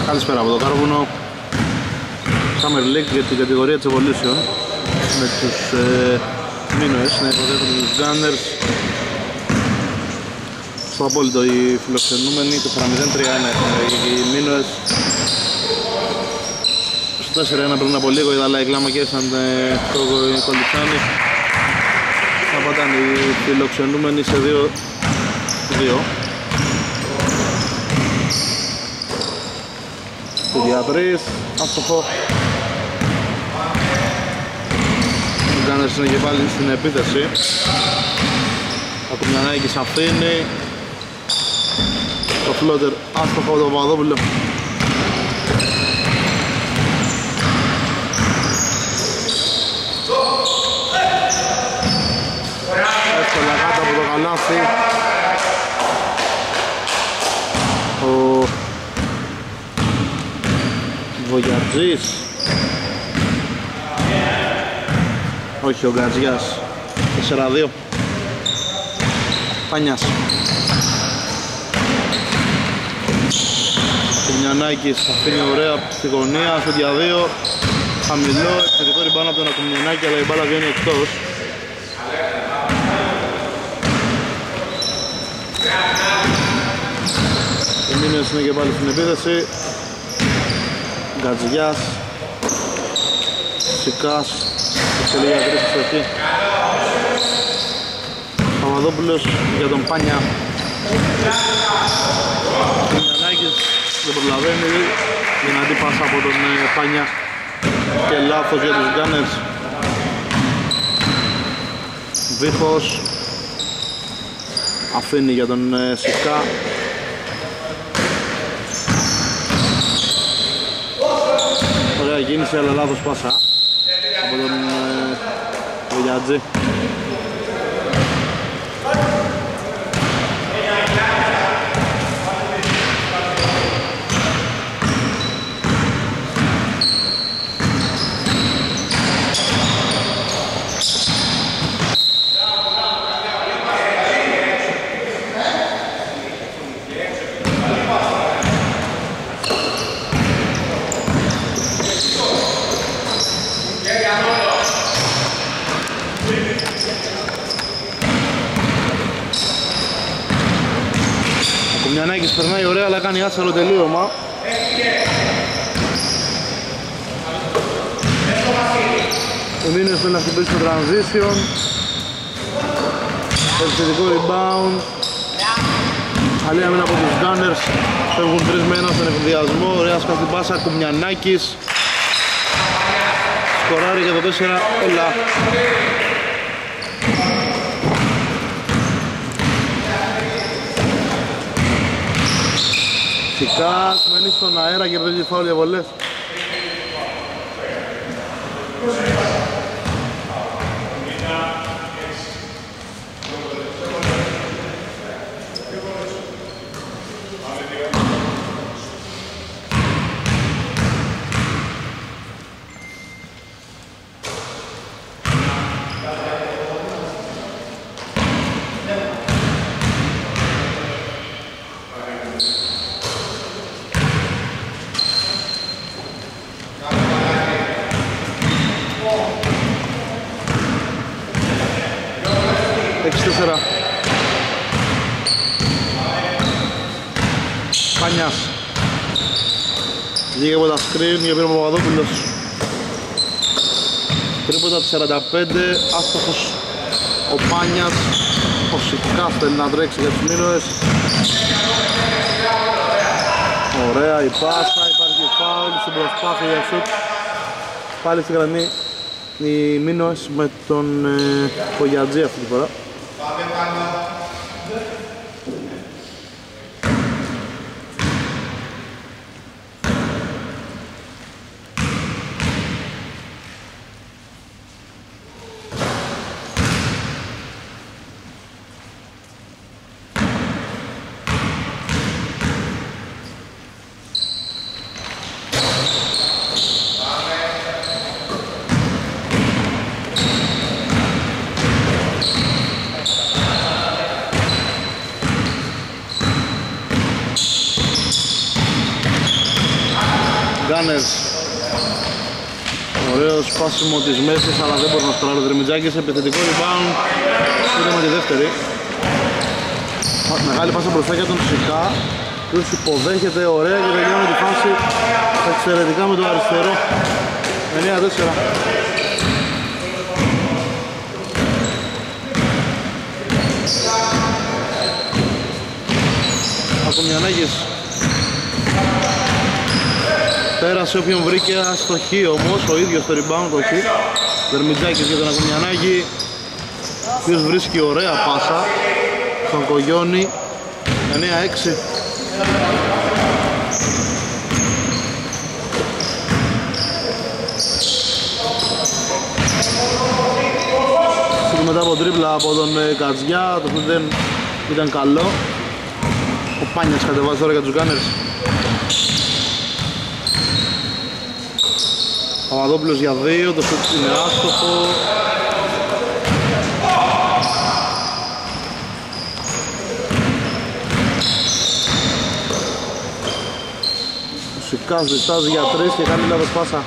Καλησπέρα από το Κάρβουνο. Summer League για την κατηγορία της Evolution με τους Μίνωες να υποδέχονται τους Gunners. Στο απόλυτο οι φιλοξενούμενοι, το 4-0-3-1 έχουν οι Μίνωες. Στο 4-1 πριν από λίγο οι Δαλάοι κλαμακέσαν το Κολυτσάνι. Θα πατάνε οι φιλοξενούμενοι σε 2-2. Το διατρής, άστοχο. Ο Gunners είναι και πάλι στην επίθεση. Ο Κουμιανάκης αφήνει. Το φλότερ άστοχο από τον Παπαδόπουλο. Εύκολα κάτω από το καλάθι. Ο Βογιατζής. Όχι ο Γκατζιάς. 4-2. Πάνιας. Κουμιανάκης αφήνει ωραία στη γωνία, στο για 2. Χαμηλό, επιθετικό ριμπάνω από τον Κουμιανάκη, αλλά η μπάλα βγαίνει εκτός. Οι Μίνες είναι και πάλι στην επίθεση. Γκατζιάς. Σικάς. Θέλει για τρεις εκεί. Παπαδόπουλος για τον Πάνια. Κουμιανάκης δεν προλαβαίνει. Δυνατή πάσα από τον Πάνια και λάθος για τους Gunners. Βίχος αφήνει για τον Σικά. Ωραία κίνηση αλλά λάθος πάσα από τον Βογιατζή. Ο Κουμιανάκης περνάει ωραία αλλά κάνει άσχαρο τελείωμα. Ο Μίνες θέλει να χτυπήσει το transition. Επιθετικό rebound. Καλή άμυνα από τους Gunners. Φεύγουν 3 με 1 στον εφηδιασμό. Ωραία σκάφτη πάσα. Κουμιανάκης σκοράρει για το 4-1. Σικάς μένει στον αέρα και παίζει φάουλ για βολές. Πάνιας. Λίγα από τα screen για πήρε ο Παπαδόπουλος. Τρίποτα από 45, άστοχος ο Πάνιας. Ο Σικάς θέλει να τρέξει για τους Μίνωες. Ωραία η πάσα, υπάρχει φάουλ στην προσπάθεια για σουτ. Πάλι στη γραμμή οι Μίνωες με τον Πογιατζή αυτή τη φορά. Gunners. Ωραίο σπάσιμο της μέσης, αλλά δεν μπορεί να σκοράρει ο Δερμιτζάκης. Επιθετικό rebound. Είδαμε τη δεύτερη. Μεγάλη πάσα μπροστά για τον Σικά. Ποιος υποδέχεται ωραία και τελειώνει τη φάση εξαιρετικά με το αριστερό. 9-4. Ακομιανάκης πέρασε όποιον βρήκε αστοχή όμως, ο ίδιος το rebound όχι. Δερμιτζάκης για τον Ακομιανάκη, ο οποίος βρίσκει ωραία πάσα στον Κογιόνι. 9-6. Μετά από τρίπλα από τον Κατζιά, το που δεν ήταν καλό. Ο Πάνιας κατεβάζει τώρα για τους Gunners. Παπαδόπουλος για 2, το σουτ είναι άστοχο. Ο Σικάς διστάζει για 3 και κάνει λάθος πάσα.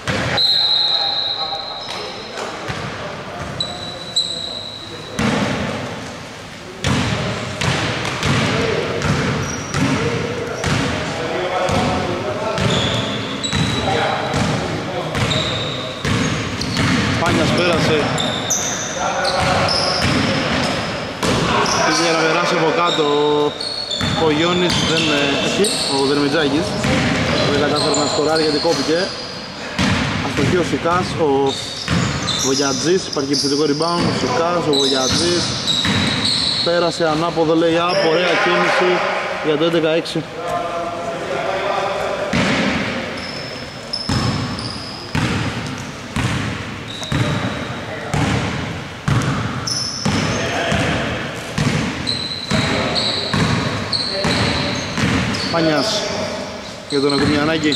Πέρασε για να περάσει από κάτω ο Γιώνης, δεν έχει, ο Δερμιτζάκης δεν κατάφερε να σκοράρει γιατί κόπηκε. Αστοχή ο Σικάς, ο Βογιατζής, υπάρχει επιθετικό rebound, ο Σικάς, ο Βογιατζής πέρασε ανάποδο lay-up, ωραία κίνηση για το 11-6. Πάνιας για τον Ακουμιανάκη.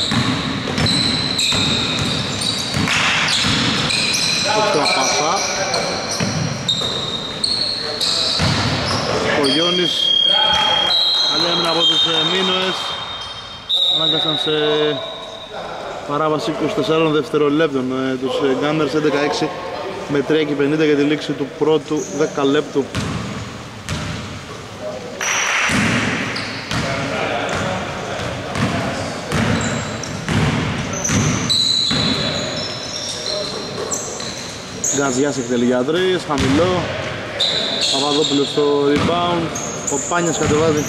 Έξτρα πάσα. Ο Γιώνης. Καλή έμεινα από τους Μίνωες. Ανάγκασαν σε παράβαση 24 δευτερολέπτων τους Gunners. 11-6 με 3 και 50 για τη λήξη του πρώτου 10 λεπτού. Γκαζιάς εκτελεί για 3, χαμηλό. Παπαδόπουλος στο rebound. Ο Πάνιας κατεβάζει.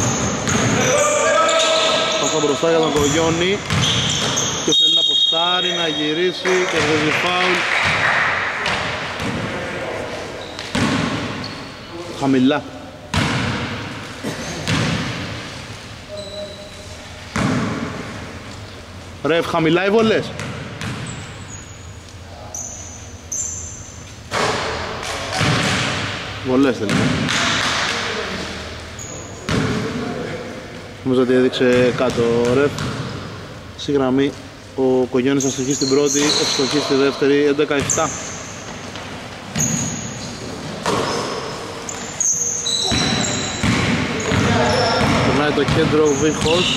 Πάσα μπροστά για τον Κογιόνι. Και θέλει να ποστάρει, να γυρίσει. Κερδίζει φάουλ. Χαμηλά. Ρεφ, χαμηλά οι βολές. Βολές τελικά. Νομίζω ότι έδειξε κάτω ο ρεφ. Στη γραμμή ο Κογιόνης αστοχή στην πρώτη, ευστοχή στη δεύτερη, 11-7. Περνάει το κέντρο ο Βίχος.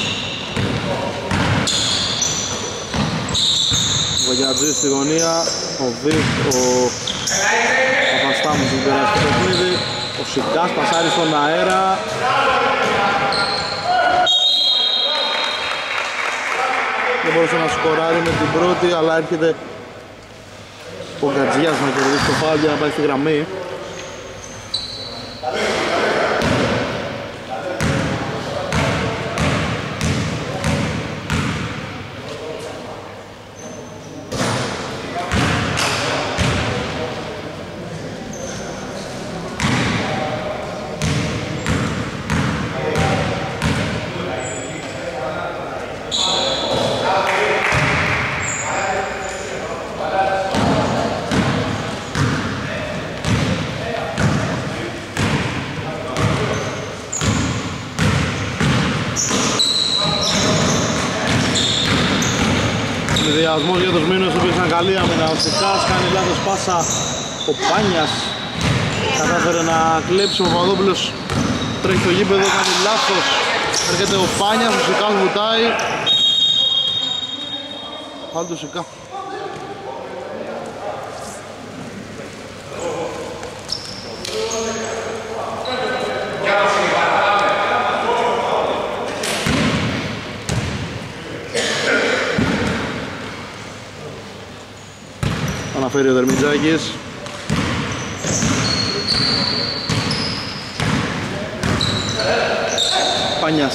Ο Βογιατζής στη γωνία, ο Παπαστάμος στην περάσει το παιχνίδι. Ο Σικάς πασάρει στον αέρα. Δεν μπορούσε να σκοράρει με την πρώτη, αλλά έρχεται ο Γκατζιάς να κερδίσει το φάουλ για να πάει στη γραμμή. Συνδυασμός για τους Μίνους, ο οποίος ήταν καλή άμυνα. Ο Σικάς κάνει λάθος πάσα. Ο Πάνιας κατάφερε να κλέψει. Ο Παπαδόπουλος τρέχει στο γήπεδο, κάνει λάθος. Έρχεται ο Πάνιας, ο Σικάς βουτάει. φάουλ του Σικά. Αναφέρει ο Δερμιτζάκης. Πάνιας.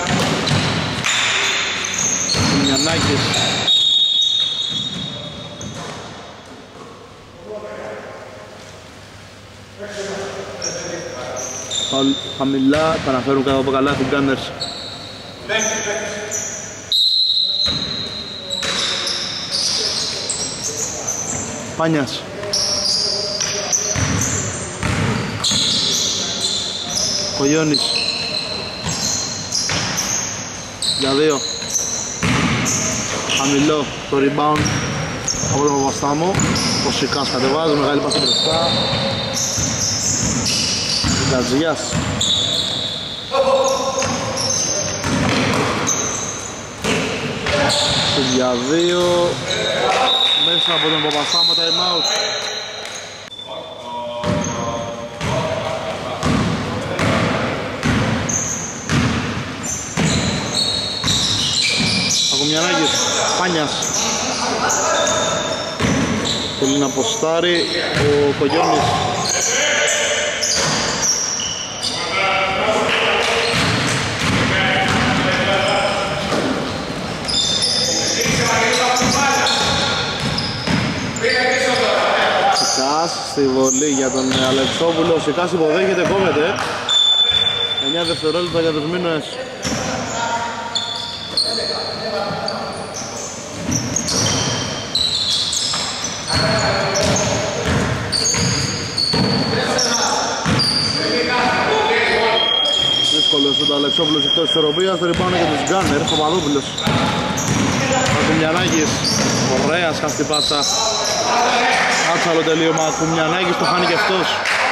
Μιανάκης. Χαμηλά, θα αναφέρουν κάτω από καλά την Gunners. Πάνιας. Κογιώνης. Για δύο. Χαμηλό το rebound από τον Παπαστάμο. Ο Σικάς κατεβάζει, μεγάλη πάση μπροστά. Γκατζιάς. Για δύο. Μέσα από τον Παπαστάμο, time out. Ακουμιανάκης, Πάνιας. Θέλει να αποστάρει ο Κογιώνης. Σικάς στη βολή για τον Αλεξόπουλο. Ο Σικάς υποδέχεται, κόβεται. 9 δευτερόλεπτα για τους Μίνωες. Δύσκολος ο Αλεξόπουλος εκτός της ισορροπίας. Το rebound για τους Gunners, ο Παπαδόπουλος. Ακουμιανάκης, ωραία σκάφτη πάσα. Άτσαλο τελείωμα, Ακουμιανάκης το χάνει και αυτός.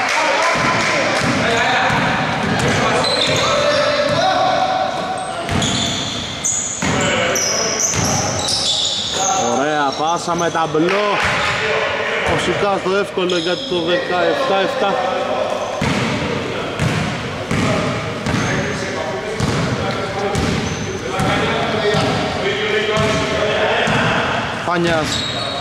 Ωραία πάσα με ταμπλό. Ο Σικάς το εύκολο για το 17-7. Πάνιας.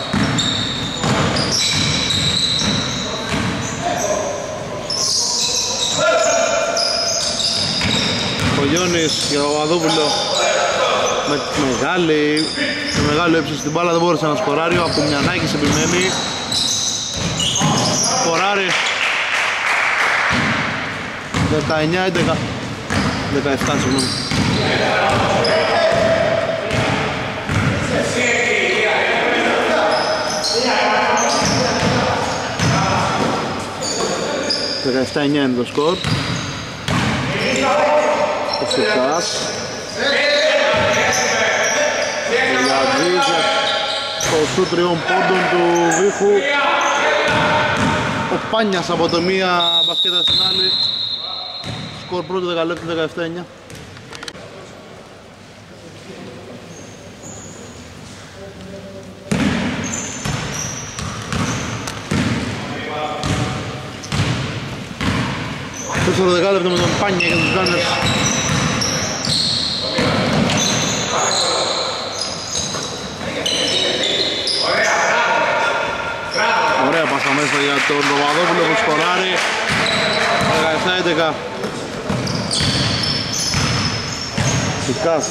Κογιώνης για τον Παπαδόπουλο. Με μεγάλο ύψος στην μπάλα, δεν μπόρεσε να σκοράρει. Ο Ακουμιανάκης επιμένει. Σκοράρει. 19-11. 17 συγγνώμη. «17-9» είναι το σκορ. Ο Σικάς. Γιαντζής το σου 3 πόντων του Βίχου. Ο Πάνιας από το μία μπασκέτα στην άλλη. Σκορ πρώτο δεκαλέπτου 17-9. Τέσσερα δεκάλεπτο με τον Πάνια για τους Gunners. Ωραία πάσα μέσα για τον Παπαδόπουλο που σκοράρει. 17-11. Σικάς.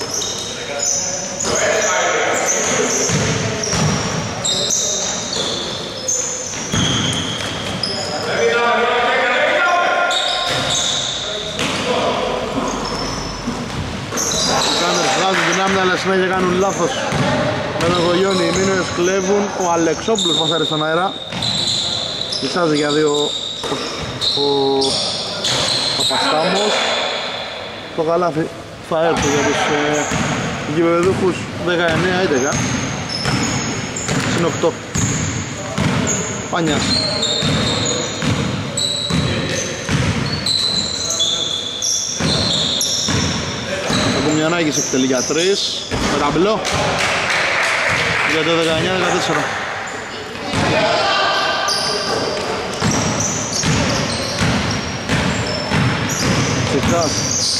Αλλά συνέχεια κάνουν λάθος με τον Κογιώνη. Οι Μίνωες κλέβουν. Ο Αλεξόπουλος μας άρεσε στον αέρα. Ισάζει για δύο ο Παπαστάμος. Το καλάθι θα έρθει για τους γηπεδούχους 19-11. Συν 8. Πάνιας. Ακουμιανάκης εκτελεί για 3 με ταμπλό. για το 19-14. Σικάς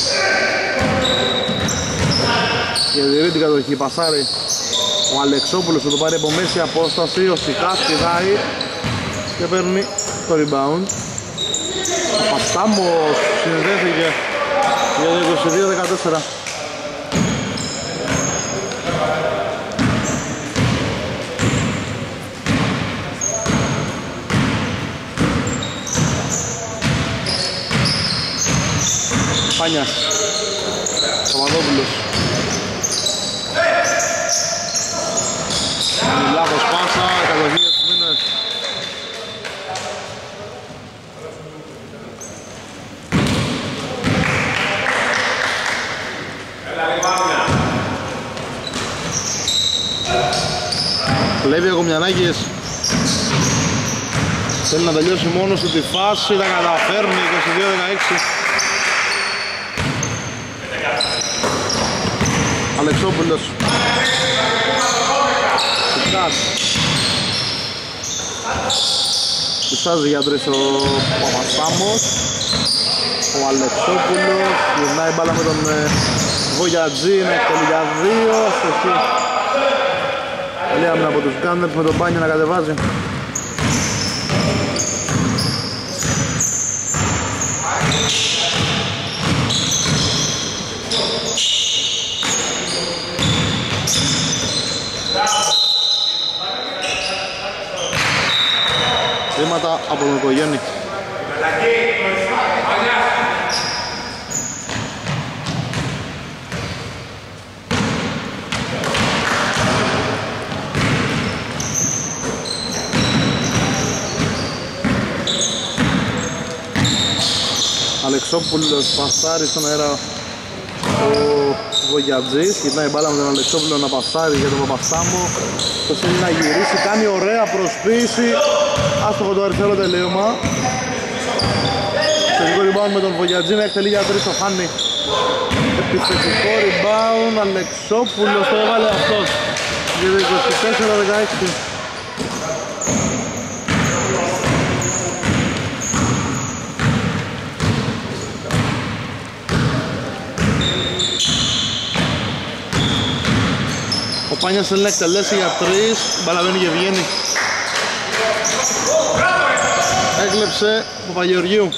διατηρεί την κατοχή, πασάρει ο Αλεξόπουλος, θα το πάρει από μέση απόσταση, ο Σικάς πηδάει και παίρνει το rebound. Ο Παστάμος συνδέθηκε για το 22-14. Πάνιας, Παπαδόπουλος. Λάθος πάσα, κατοχή για τους Μήνες. Κλέβει ο Κομιανάκης. Θέλει να τελειώσει μόνος του τη φάση, τα καταφέρνει 22-16. Αλεξόπουλος. Σικάς. Κουστάζει για τρεις ο Παπαστάμος. Ο Αλεξόπουλος γυρνάει μπάλα με τον Βογιατζή, είναι εκτελεί για 2. Στοχή. Καλή άμυνα από τους Γκάντερς με τον Πάνιο να κατεβάζει. Βήματα από τον Οικογέννη. Αλεξόπουλος πασάρει στον αέρα ο Βογιατζής, γυρνάει η μπάλα με τον Αλεξόπουλο να πασάρει για τον Παπαστάμο. Το θέλει να γυρίσει, κάνει ωραία προσποίηση, άστοχο το αριστερό τελείωμα. Επιθετικό rebound με τον Βογιατζή να εκτελεί για 3, το χάνει. Επιθετικό rebound, Αλεξόπουλος το έβαλε αυτός για το 24-16. Ο Πάνιας θέλει να εκτελέσει για 3, μπαλαβαίνει και βγαίνει. Έκλεψε ο Παπαγεωργίου.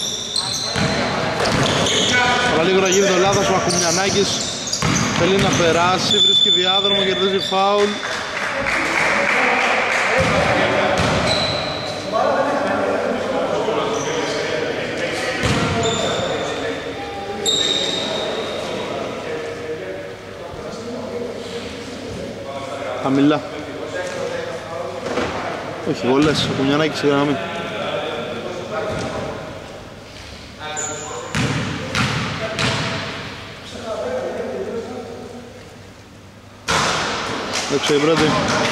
Αλλά λίγο να γίνει το λάθος, ο Ακουμιανάκης θέλει να περάσει, βρίσκει διάδρομο, κερδίζει φάουλ. Χαμηλά. Όχι βολές, ο Κουμιανάκης στη γραμμή. Έξω η πρώτη.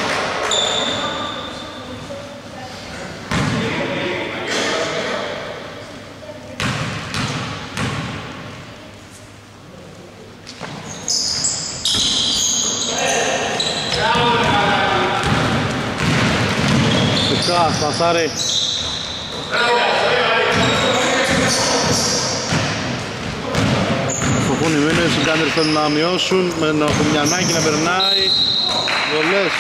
Πασάρι. Στοχούν οι Μήνες, οι Γκάντερς θέλουν να μειώσουν με ένα Κουμιανάκι να περνάει. Βολές.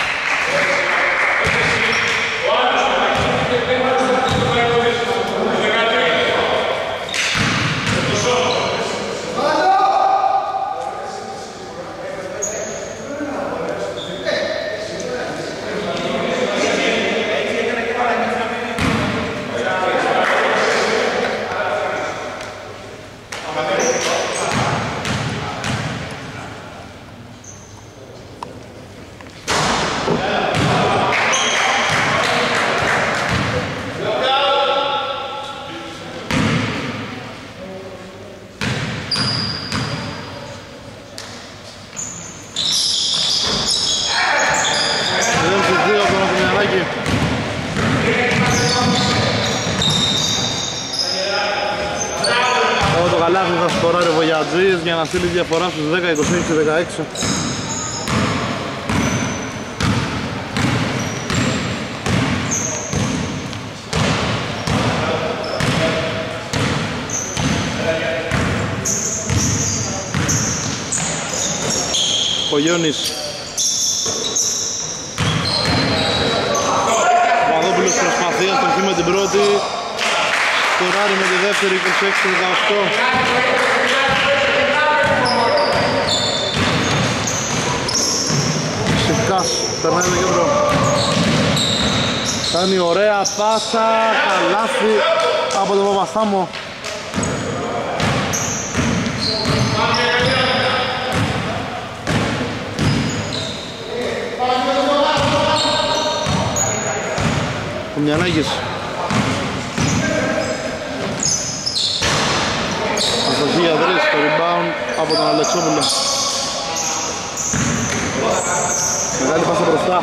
Σκοράρει ο Βογιατζής για να στείλει διαφορά στους 10, 26 και 16. Κογιώνης. Ο Παπαδόπουλος προσπαθεί, αστοχή με την πρώτη. Σκοράρει με τη δεύτερη, 26-18. Σιφκάς, περνάει το κέντρο. Κάνει ωραία πάσα, καλάθι από τον Παπαστάμο. Κουμιανάκης. Αστοχή για τρεις, το rebound από τον Αλεξόπουλο. Μεγάλη πάσα μπροστά.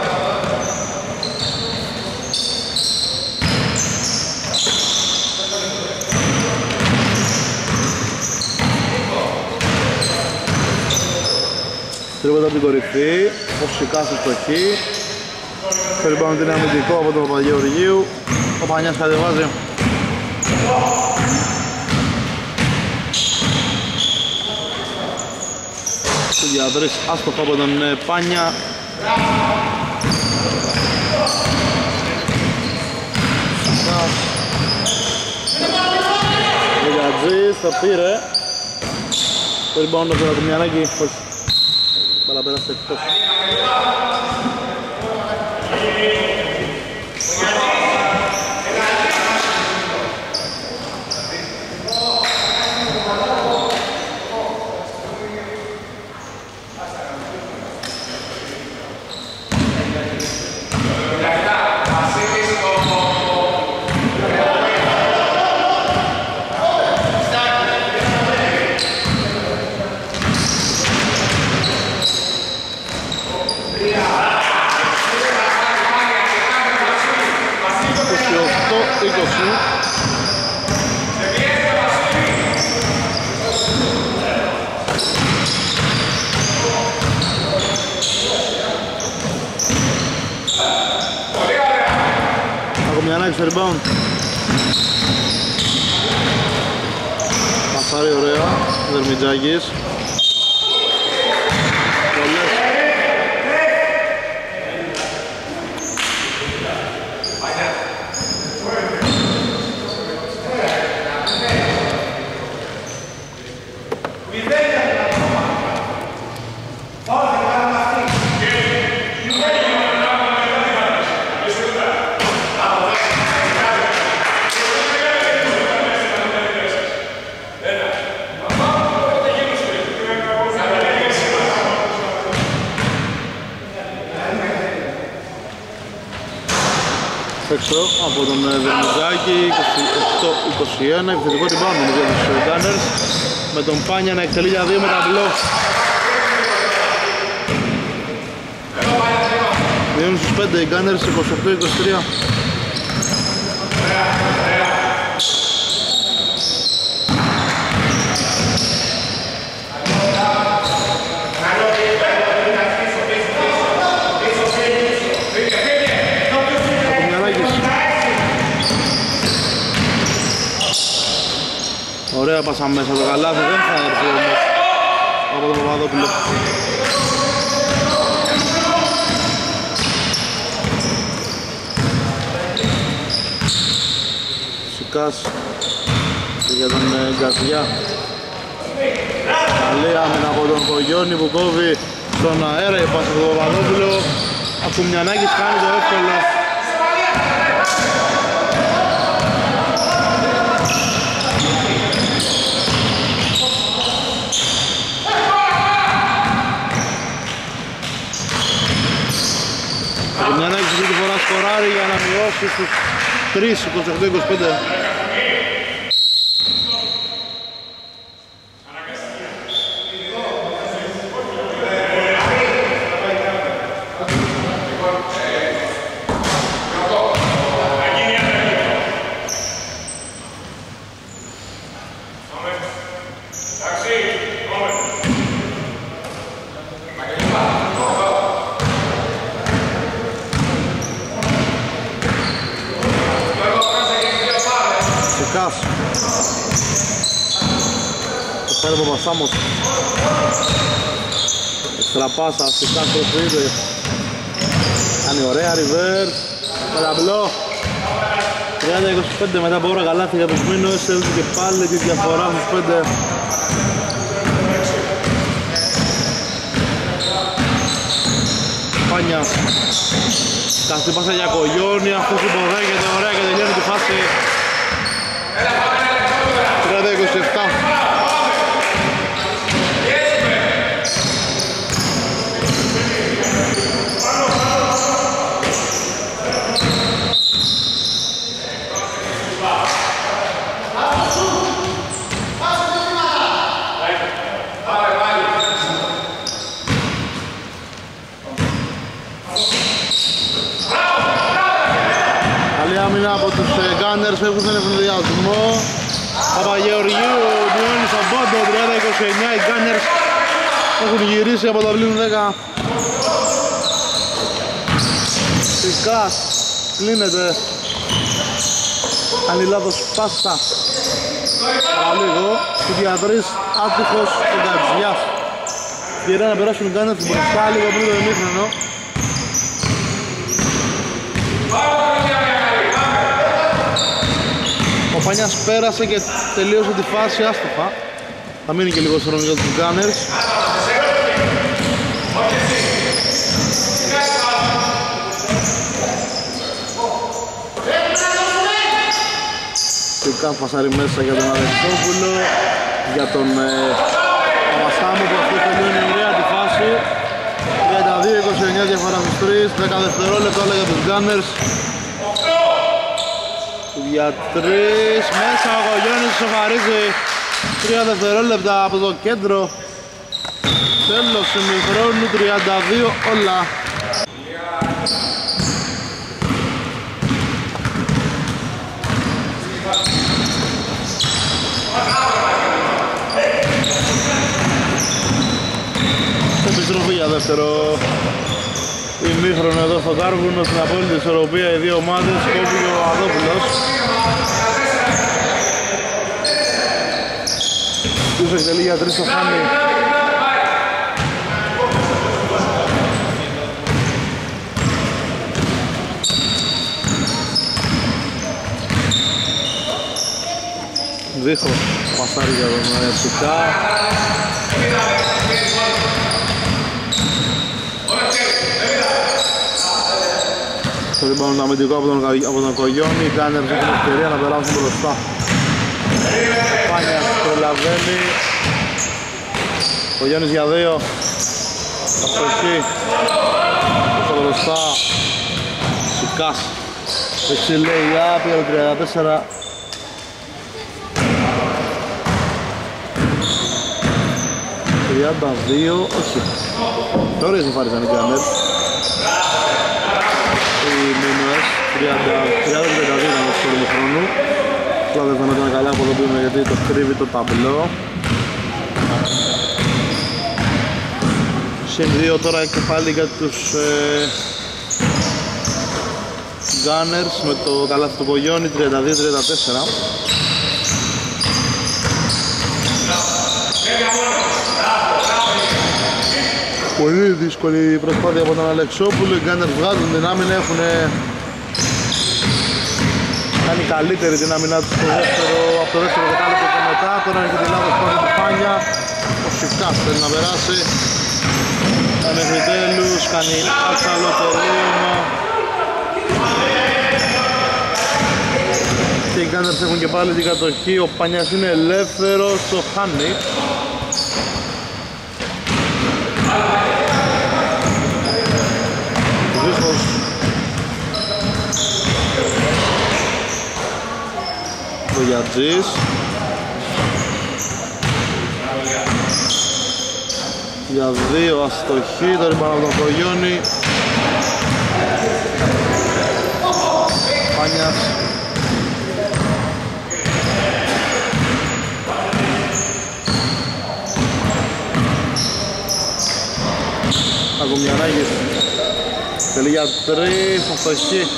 Τρίποτα από την κορυφή, ο Σικάς αστοχή. Το rebound είναι αμυντικό από τον Παπαγεωργίου. Ο Πανιάς κατεβάζει. Το διαδρύς άστοχο από τον Πάνια. Ο Γιατζής το πήρε. Το rebound από τον Κουμιανάκη. Όχι. Μπάλα πέρασε εκτός. Στο rebound. Πασάρει ωραία, Δερμιτζάκης. Έξω από τον Δερμιτζάκη, 28-21, επιθετικό rebound για τους Gunners, με τον Πάνια να εκτελεί για 2 με ταμπλό. 2 στους 5 οι Gunners, 28-23. Ωραία πάσα μέσα το καλάθι, δεν θα έρθει όμως από τον Παπαδόπουλο. Σικάς και για τον Γκαρδιά. Καλή άμυνα από τον Κογιώνη που κόβει στον αέρα, η πάσα από τον Παπαδόπουλο. Ακουμιανάκης κάνει το εύκολο. Ακουμιανάκης αυτή τη φορά σκοράρει για να μειώσει στους 3, 28-25. Το φέρει ο Παπαστάμος. Στραπάσα, Σικάς προσφύγει. Κάνει ωραία, reverse. Παραμπλό. 30-25 μετά από ώρα καλάθι για τους Μήνος. Έλειξε και πάλι τη διαφορά στους 5. Πάνιας. Καστή πάσα για Κογιόνι, αυτός υποδέχεται ωραία και τελειώνει τη φάση. 30-27. Από τους Gunners έχουν τον εφηδιασμό. Παπαγεωργίου μειώνει στον πόντο 30-29. Οι Gunners έχουν γυρίσει από το πλήν 10. Σικάς κλείνεται. Κάνει λάθος πάσα. Παραλίγο. Κουτιατρής άτυχος ο Γκατζιάς. Πήρε να περάσουν οι Gunners μπροστά λίγο πριν το ημίχρονο. Ο Πάνιας πέρασε και τελείωσε τη φάση άστοχα. Θα μείνει και λίγο χρόνο για τους Gunners. Σικάς πασάρει μέσα για τον Αλεξόπουλο. Για τον Παπαστάμου που αυτό τελειώνει ωραία τη φάση. 32-29 διαφορά στους 3. 10 δευτερόλεπτα όλα για τους Gunners. Για 3 μέσα ο Κογιόνης σοφαρίζει 3 δευτερόλεπτα από το κέντρο. Τέλος ημιχρόνου 32 όλα. Επιστροφή για δεύτερο ημίχρονο εδώ στο Κάρβουνο, στην απόλυτη ισορροπία οι δύο ομάδες, Κόβου και ο Αδόπουλος. Τους εκτελεί για 3 στο Χάνι. Δίχω πασάρι για τον Σικά. Το rebound αμυντικό από τον Κογιόνι, οι Gunners έχουν ευκαιρία να περάσουν μπροστά. Ο Πάνιας προλαβαίνει. Κογιόνις για 2. Αστοχή. Στο μπροστά. Σικάς. Έτσι λέει η άπη από 34. Όχι. Τώρα εσωφάρισαν οι Gunners. Οι Μίνωες 30-32 ήταν στο πρώτο χρόνο. Απλά δεν φαίνονταν καλά από εδώ που είμαι γιατί το κρύβει το ταμπλό. Συν 2 τώρα και πάλι για τους Gunners με το καλάθι του Κογιόνι 32-34. Πολύ δύσκολη προσπάθεια από τον Αλεξόπουλο. Οι Gunners βγάζουν την άμυνα, έχουν κάνει καλύτερη την άμυνά τους από το δεύτερο δεκάλεπτο και μετά. Τώρα είναι και την λάθος πάνω του Πάνια. Ο Σικάς θέλει να περάσει. Μέχρι τέλους κάνει άσχαλο τελείωμα. Και οι Gunners έχουν και πάλι την κατοχή. Ο Πάνιας είναι ελεύθερος, το χάνει. Το Γιατζής. Για 2 αστοχή, το ριμπάνω από τον Κογιόνι. Πάνιας. Ακουμιανάκης. Τελεί για 3 αστοχή.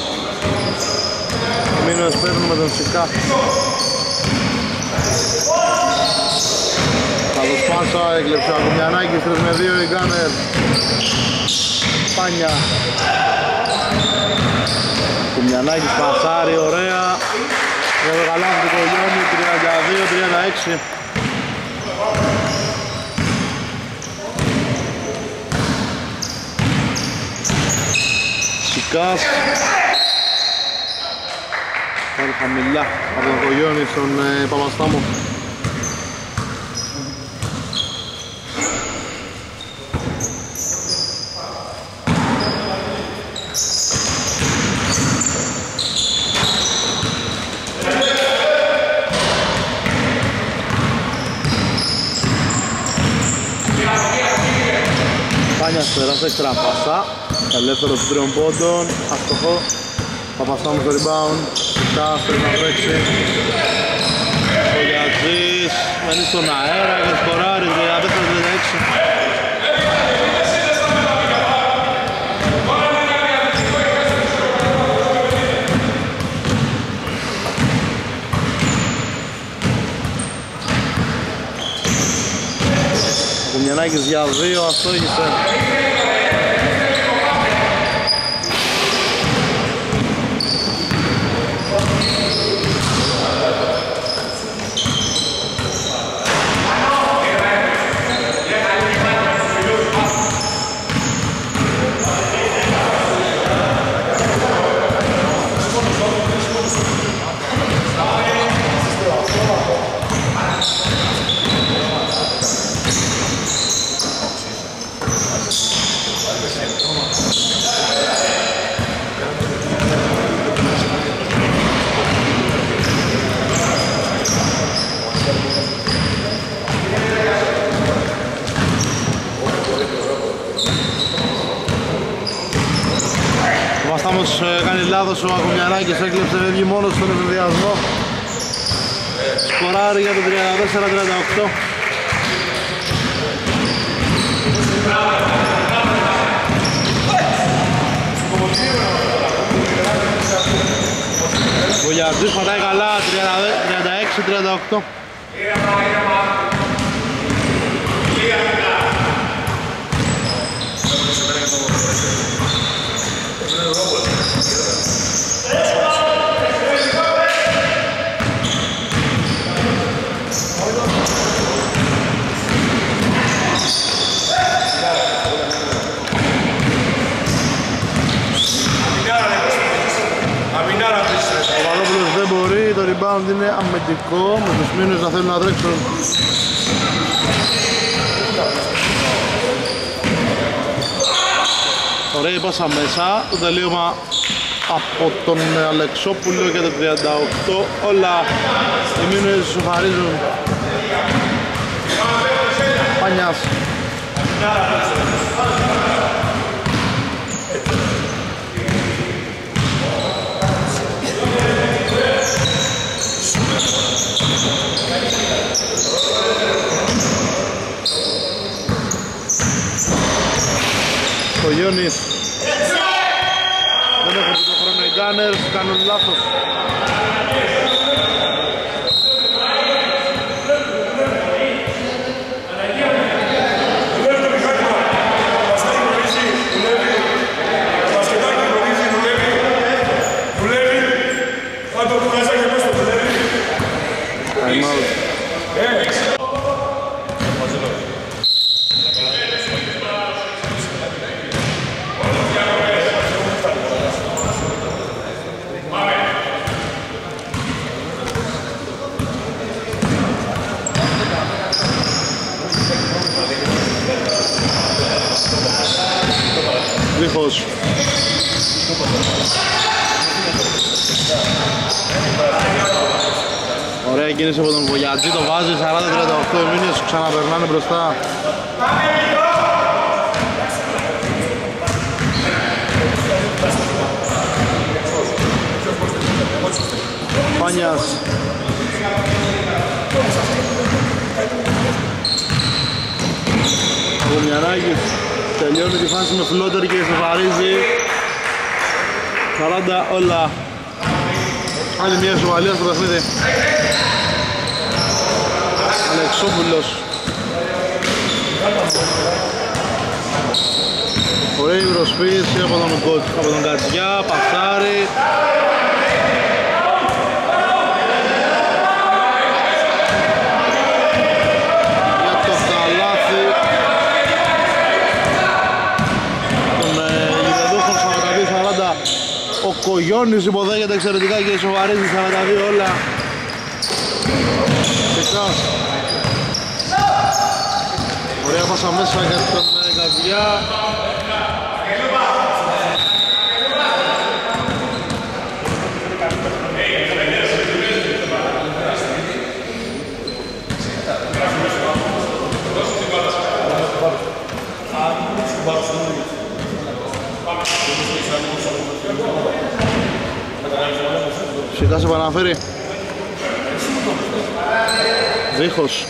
Μείνω παίρνουν με τον Σικά. Θα δώσει πάσα, έκλεψε ο Ακουμιανάκης, 3 με 2 η Γκάνερ. Πάνια. Ακουμιανάκης πασάρει, ωραία. Για το καλάθι του Κογιώνη, 32-36. Σικάς. Πάλι χαμηλά από τον Κογιώνη στον Παπαστάμο. Πάνιας πέρασε, έξτρα πάσα. Ελεύθερος των 3 πόντων, αστοχό. Παπαστάμος στο rebound. Σικάς πρέπει να τρέξει. Ο Γιατζής μένει στον αέρα και σκοράρει 34-36. Ο Κουμιανάκης για 2, αστόχησε. Κάνει λάθος ο Ακουμιανάκης, έκλεψε, έβγει μόνος στον εφηδιασμό. Σκοράρει για το 34-38. Ο Γιατζής πατάει καλά, 36-38. Το rebound είναι αμυντικό, με τους μήνους να θέλουν να τρέξουν. Ωραία πάσα μέσα, το τελείωμα από τον Αλεξόπουλο για το 38. Όλα οι μήνες σοφαρίζουν. Πανιάς. Ο Γιώνης. Δεν έχουν το χρόνο οι Gunners, κάνουν λάθος. Δίχως. Ωραία κίνηση από τον Βογιατζή, το βάζει 40-38, οι μήνες ξαναπερνάνε μπροστά. Πάνιας. Ακουμιανάκης τελειώνει τη φάση με φλότερ και ισοφαρίζει 40 όλα. Άλλη μια ισοβαλία στο παιχνίδι. Αλεξόπουλος Ωραία η προσποίηση από τον Κατσιά, πασάρι. Για το καλάθι των γηπεδούχων 42-40. Ο Κογιώνης υποδέχεται εξαιρετικά και ισοβαρίζει 42 όλα. Σικάς. Ωραία πάσα μέσα για τον Κατσιά. Σιγά σε επαναφέρει. Δίχως.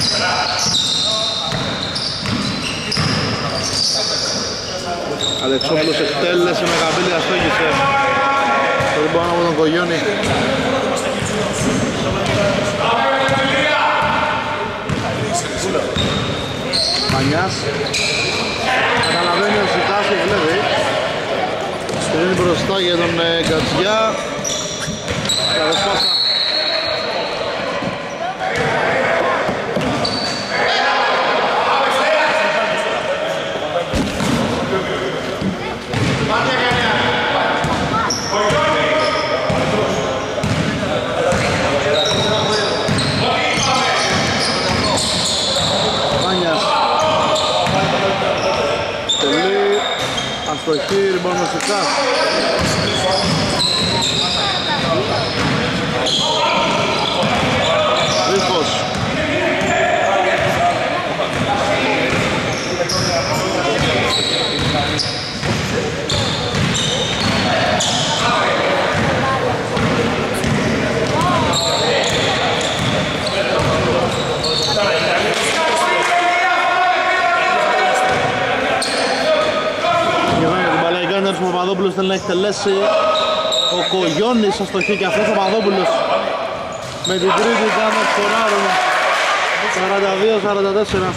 Αλεξόπουλος εκτέλεσε με καμπύλη, αστόγησε. Το ριμπάνω από τον Κογιώνη. Μανιάς. Καταλαβαίνει ο Σιτάς και βλέπει. Στρίνει μπροστά για τον Κατσιά. Καλωσπάσα. Μάνιας. Τελεί. Αστοχή, ριμπάνω ο Σιτάς. Δίχως. Την μπαλά η Γκάνερς, ο Παπαδόπουλος θέλει να εκτελέσει. Ο Κογιώνης αστοχή και αυτός ο Παπαδόπουλος με την τρίτη Γκάνερς σκοράρουν 42-44.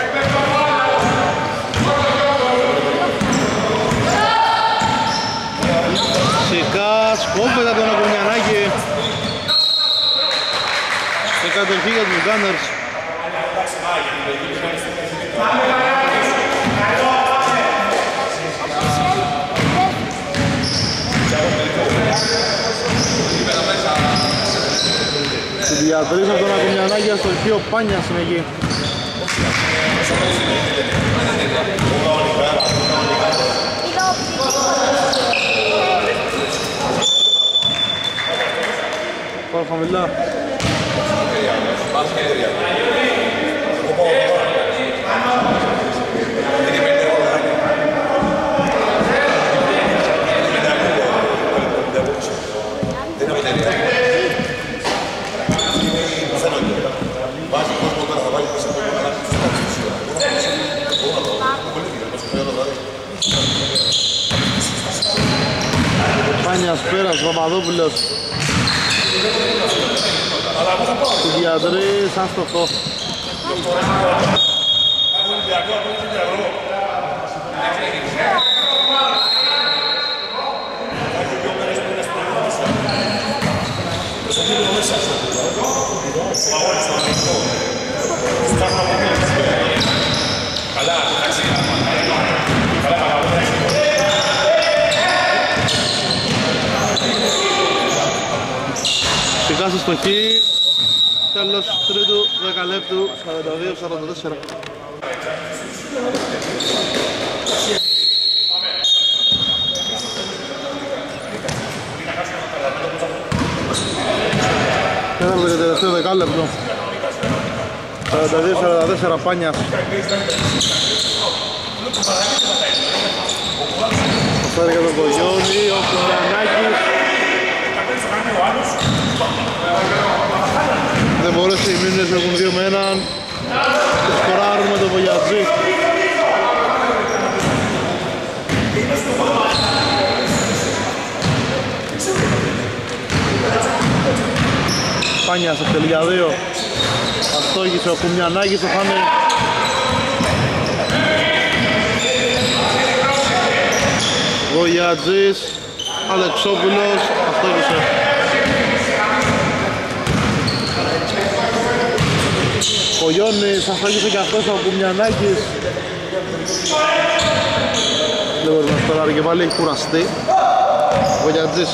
Σικάς κόβεται από τον Ακουνιανάκη και κατοχή για τους Γκάνερς. Στην διατρής από τον Ακουνιανάκη αστοχή, ο Πάνιας είναι εκεί. Πάρα χαμηλά. Πάνιας πέρασε, Παπαδόπουλος. Του διαδρής, άστοχο. Σιγά στο χ, τέλος τρίτου δεκαλέπτου, 42-44. Τέταρτο και τελευταίο δεκάλεπτο, 42-44 Πάνιας. Φέρει για τον Κογιώνη, ο Κουνιανάκης. Δεν μπορέσει, οι μήνες έχουν 2 με 1 και σκοράρουν με τον Βογιατζή. Πάνιας εκτελεί για 2. Αστόγησε ο Κουμιανάκης, το χάνει Βογιατζής, Αλεξόπουλος, αυτόβησε. Ο Γιώνης αφάγησε και αυτός από Κουμιανάκης. Δεν μπορεί να σκοράρει και πάλι, έχει κουραστεί. Βογιατζής.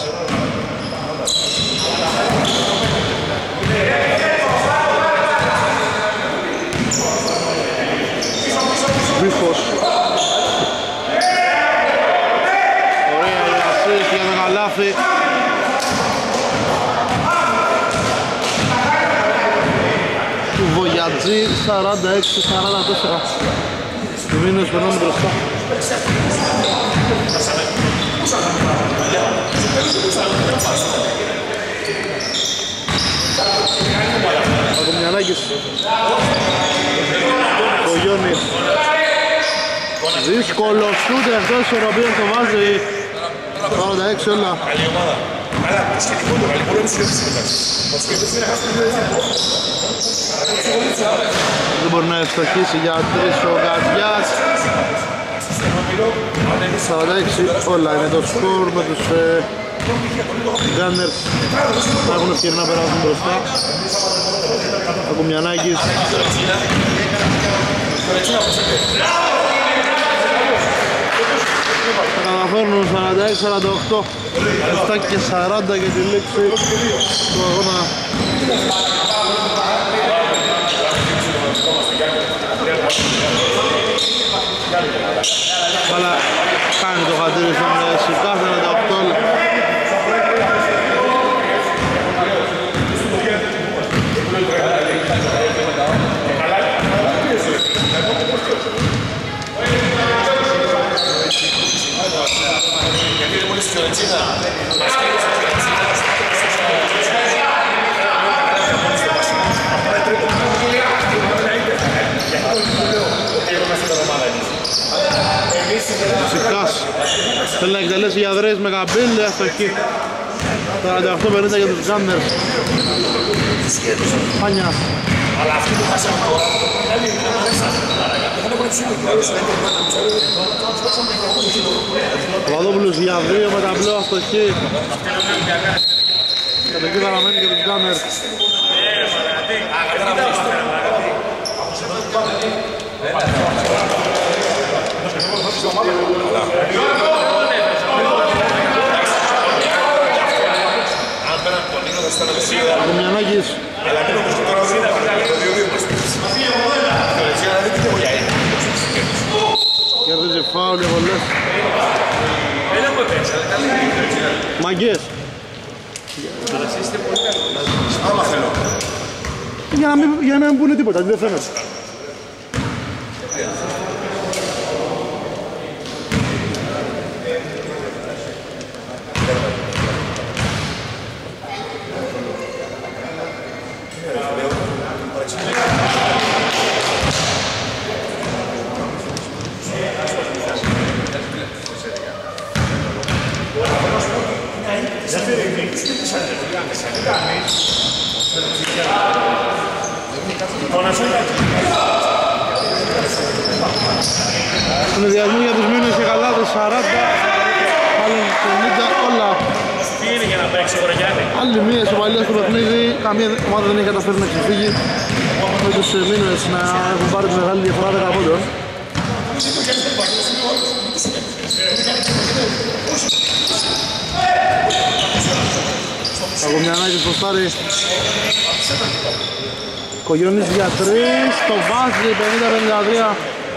Βίφος. Ωραία η ασίστ για τον Αλάφη. Του Βογιατζή 46-44. Του Μήνος περνάνε μπροστά. Ο Κομιανάκης. Ο Γιώνης. Δύσκολο σούτ, εκτός ισορροπίας το βάζει. 46 όλα. Δεν μπορεί να ευστοχίσει για 3 ο Γκατζιάς. 46 όλα είναι το σκορ με τους Gunners να έχουν ευκαιρία να περάσουν μπροστά. Ο Κουμιανάκης. Θα καταφέρνουν 46-48, 7 και 40 για τη λήξη του αγώνα. Αλλά κάνει το χατήρι στον Σικά, 48. Σικάς θέλει να εκτελέσει για δρέες με Γαμπίλ, αστοχή. 48-50 για τους Gunners. Πάνιας. Αλλά αυτοί που χάσαμε τώρα ο Παπαδόπουλος για 2 με ταμπλό, αστοχή. Κατοχή παραμένει για τους Gunners. Ο Μιανάκης. Κέρδιζε φάουλ για βολές. Μαγκές. Για να μην πούνε τίποτα, δεν φαίνεται. Συνδυασμού για τους Μήνες και Γαλάτες 40, πάλι 50 όλα. Άλλη μία ισοπαλία στο παιχνίδι, καμία ομάδα δεν έχει καταφέρει να ξεφύγει με τους Μήνες να έχουν πάρει τη μεγάλη διαφορά 10 πόντων. Κομιανάκης ποστάρει. Κογιώνης για 3, το βάζει 50-53.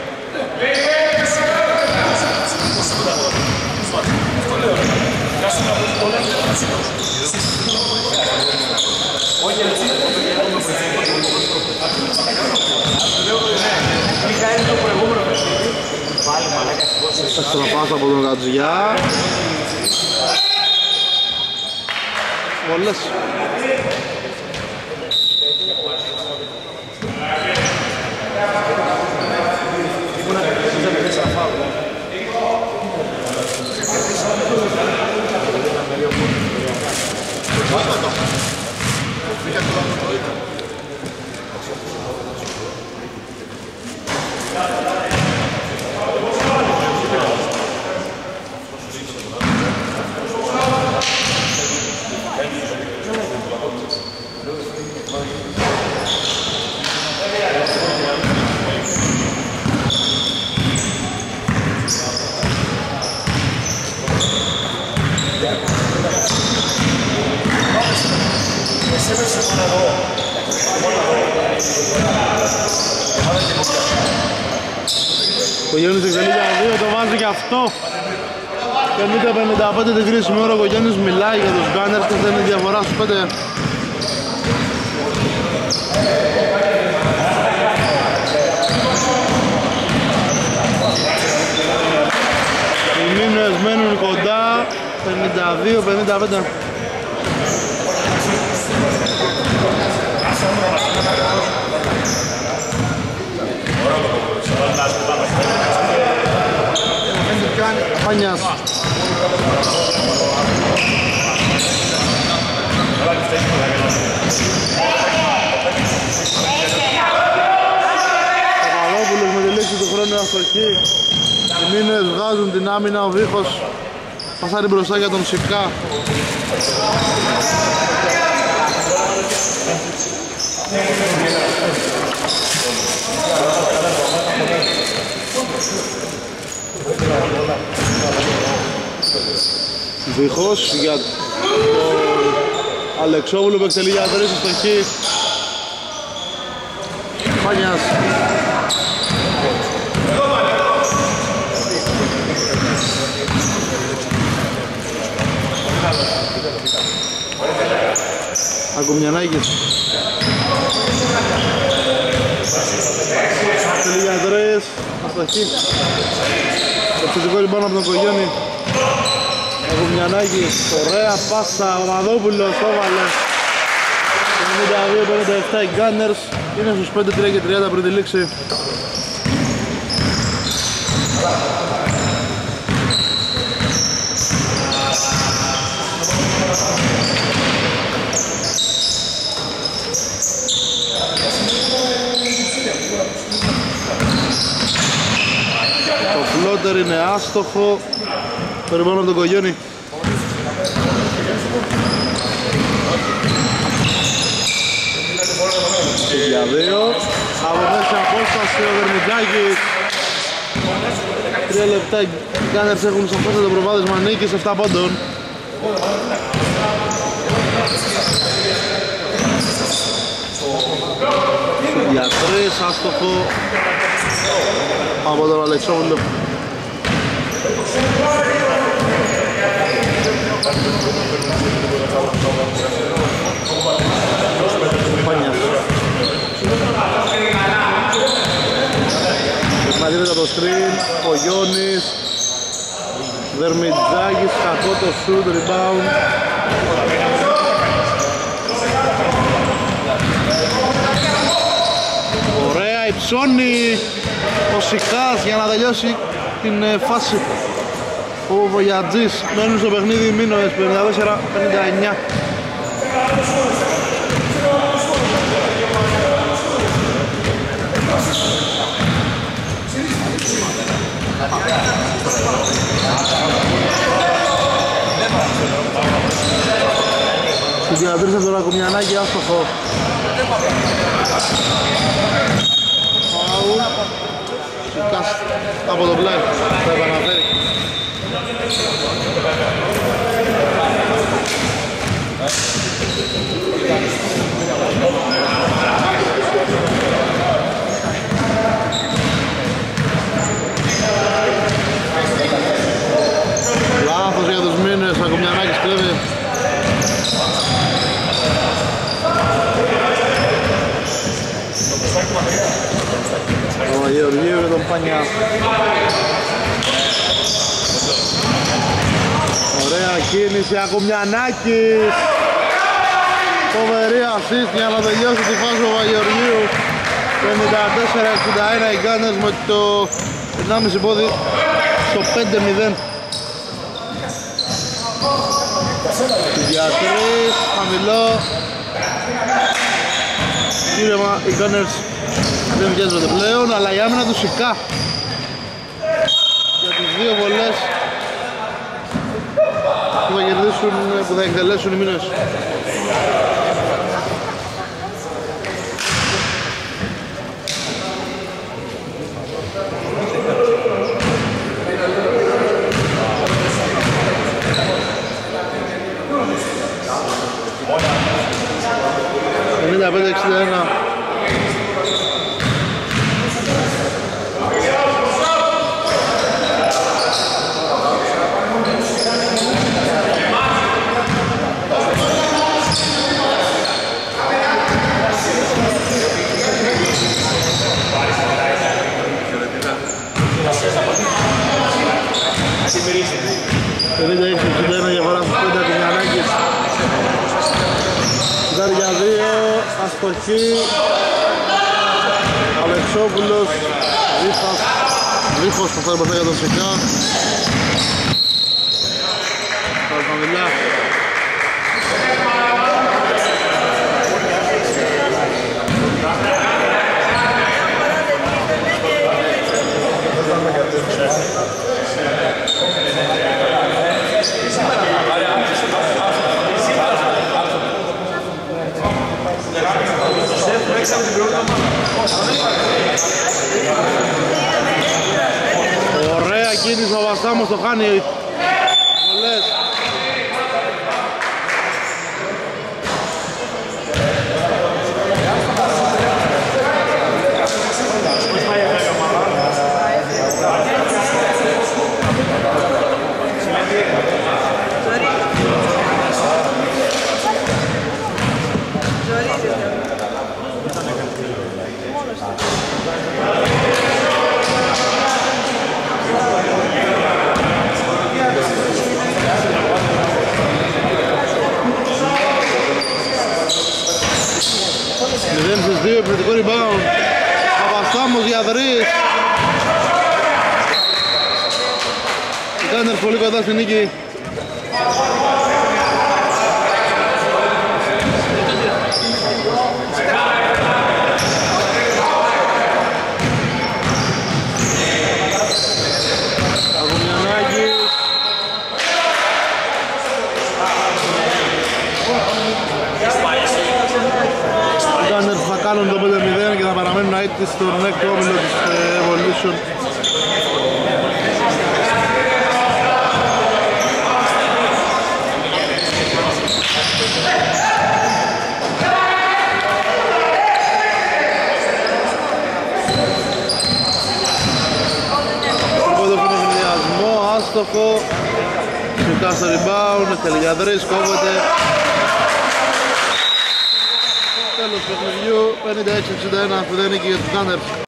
Αστραπάσα από τον Γατζιά. Βολές. Κογιάννης εξελίγει για 2, το βάζει και αυτό. 50-55 την κρίσιμη ώρα, ο Κογιάννης μιλάει για τους Gunners και δεν είναι διαφορά στους 5. Οι μήνες μένουν κοντά, 52-55. Πάνιας. Παπαδόπουλος με τη λήξη του χρόνου αστοχή. Οι μήνες βγάζουν την άμυνα, ο Βίχος πασάρει μπροστά για τον Σικά. Βίχος για τον Αλεξόπουλο που εκτελεί για 3 αστοχή. Πάνιας. Ακουμιανάκης. Εκτελεί για 3 αστοχή. Επιθετικό λοιπόν από τον Κογιάννη. Ακουμιανάκης, ωραία πάσα, ο Παπαδόπουλος το έβαλε. 52-57 οι Gunners είναι στους 5-3 και 30 πριν τη λήξη. Το φλότερ είναι άστοχο. Περιμένω από τον Κογιάννη. Για 2. Από μέσα απόσταση ο Δερμιτζάκης. 3 λεπτά οι Gunners έχουν σαφώς το προβάδισμα νίκης 7 πόντων. Για 3 άστοχο από τον Αλεξόπουλο. Πάνιας. Μαγειρεύεται το screen, ο Γιώνης. Δερμιτζάκης, κακό το shoot, rebound. Ωραία, υψώνει ο Σικάς για να τελειώσει την φάση. Ο Βογιατζής μένουν στο παιχνίδι μήνες 54-59. Στην διατήρηση από τον Ακουμιανάκη, άστοχο. Φάουλ. Σικάς από το πλάι, θα επαναφέρει. Λάθος για τους μήνες, Ακουμιανάκης κλέβει. Ο Γεωργίου για τον Πάνια. Ωραία κίνηση, Ακουμιανάκης. Φοβερή assist για να τελειώσει τη φάση ο Γεωργίου. 54-61 οι Gunners με το 1,5 πόδι στο 5-0. Για 3, χαμηλό. Κύρεμα, οι Gunners δεν βγαίνονται πλέον, αλλά η άμυνα του Σικά για τις 2 βολές που θα κερδίσουν, που θα εκτελέσουν οι μήνες. 55-61. Διαφορά στους 5 Κουμιανάκης. Σιδάρει για 2, αστοχή. Αλεξόπουλος, Γρίφος που φτάνει μπροστά για τον Σεκά. Παραπανδηλιά. Ωραία κίνηση, ο Βαστάμος το χάνει. Πολλές. Μηδέν στους 2, επιθετικό rebound. Παπαστάμος για 3. Οι Κάντερς πολύ κοντά στη νίκη. Θα κάνουν το 5-0 και θα παραμένουν αίτητοι στον έκτο όμιλο της Evolution. Οπότε είναι συνδυασμό, άστοχο. Σηκά στο rebound, θέλει για 3, κόβεται. Τέλος του παιχνιδιού, 56-61 που δεν νίκη για τους Κάντερς.